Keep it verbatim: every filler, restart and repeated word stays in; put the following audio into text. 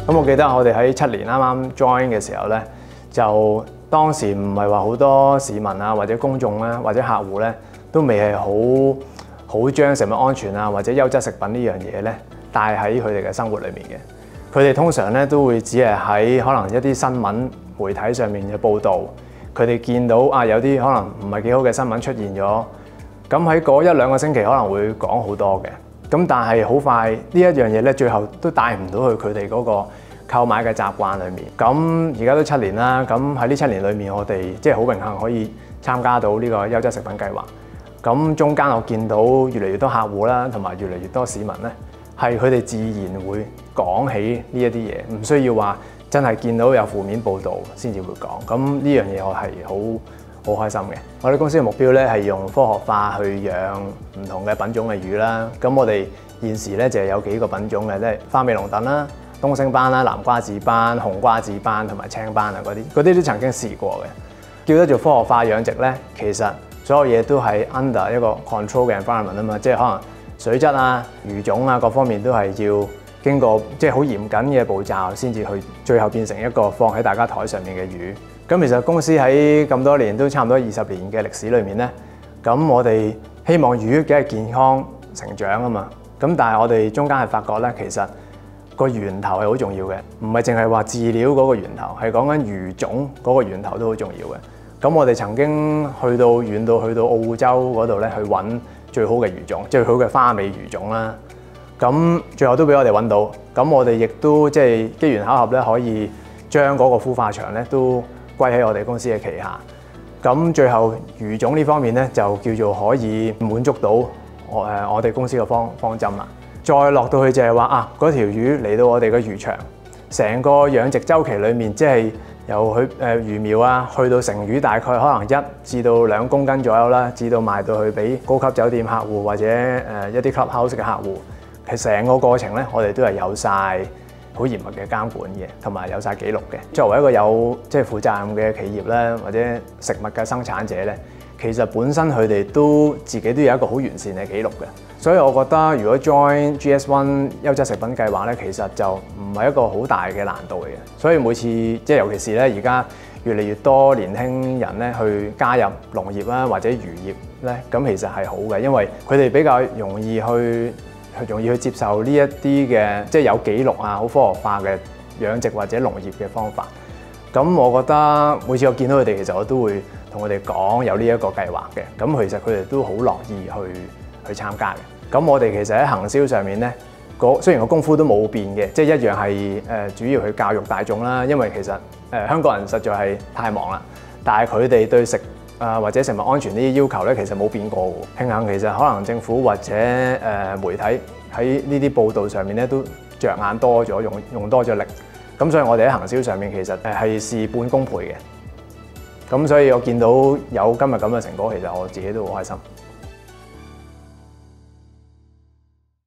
咁我記得我哋喺七年啱啱 join 嘅時候咧，就當時唔係話好多市民啊，或者公眾咧，或者客戶咧，都未係好好將食物安全啊，或者優質食品呢樣嘢咧帶喺佢哋嘅生活裏面嘅。佢哋通常咧都會只係喺可能一啲新聞媒體上面嘅報導，佢哋見到啊有啲可能唔係幾好嘅新聞出現咗，咁喺嗰一兩個星期可能會講好多嘅。咁但係好快呢一樣嘢咧，最後都帶唔到去佢哋嗰個購買嘅習慣裏面。咁而家都七年啦，咁喺呢七年裏面，我哋即係好榮幸可以參加到呢個優質食品計劃。咁中間我見到越嚟越多客戶啦，同埋越嚟越多市民咧，係佢哋自然會講起呢一啲嘢，唔需要話真係見到有負面報導先至會講。咁呢樣嘢我係好好開心嘅。我哋公司嘅目標咧係用科學化去養唔同嘅品種嘅魚啦。咁我哋現時咧就係有幾個品種嘅，即係花尾龍躉啦、東星斑啦、南瓜子斑、紅瓜子斑同埋青斑啊嗰啲，嗰啲都曾經試過嘅。叫得做科學化養殖咧，其實所有嘢都係 under 一個 control 嘅 environment 啊嘛，即係可能水質啊、魚種啊各方面都係要經過即係好嚴謹嘅步驟先至去最後變成一個放喺大家台上面嘅魚。咁其實公司喺咁多年都差唔多二十年嘅歷史裏面咧，咁我哋希望魚梗係健康成長啊嘛。咁但係我哋中間係發覺咧，其實個源頭係好重要嘅，唔係淨係話飼料嗰個源頭，係講緊魚種嗰個源頭都好重要嘅。咁我哋曾經去到遠到去到澳洲嗰度咧，去揾最好嘅魚種，最好嘅花尾魚種啦。咁最後都俾我哋揾到，咁我哋亦都即係機緣巧合咧，可以將嗰個孵化場咧都歸喺我哋公司嘅旗下。咁最後魚種呢方面咧，就叫做可以滿足到我誒我哋公司嘅方方針啦。再落到去就係話啊，嗰條魚嚟到我哋嘅魚場，成個養殖週期裡面，即係由佢誒魚苗啊，去到成魚大概可能一至到兩公斤左右啦，至到賣到去俾高級酒店客戶或者誒一啲 clubhouse 嘅客戶，其實成個過程咧，我哋都係有晒好嚴密嘅監管嘅，同埋有晒記錄嘅。作為一個有即係負責任嘅企業咧，或者食物嘅生產者咧，其實本身佢哋都自己都有一個好完善嘅記錄嘅。所以我覺得如果 join G S one 優質食品計劃咧，其實就唔係一個好大嘅難度嚟嘅。所以每次即係尤其是咧，而家越嚟越多年輕人咧去加入農業啦或者漁業咧，咁其實係好嘅，因為佢哋比較容易去容易去接受呢一啲嘅即係有記錄啊、好科學化嘅養殖或者農業嘅方法。咁我覺得每次我見到佢哋，其實我都會同佢哋講有呢一個計劃嘅。咁其實佢哋都好樂意去去參加嘅。咁我哋其實喺行銷上面咧，雖然個功夫都冇變嘅，即係一樣係誒主要去教育大眾啦。因為其實誒香港人實在係太忙啦，但係佢哋對食啊或者食物安全呢啲要求咧，其實冇變過喎。慶幸其實可能政府或者誒媒體喺呢啲報導上面咧都着眼多咗，用用多咗力。咁所以我哋喺行銷上面其實誒係事半功倍嘅。咁所以我見到有今日咁嘅成果，其實我自己都好開心。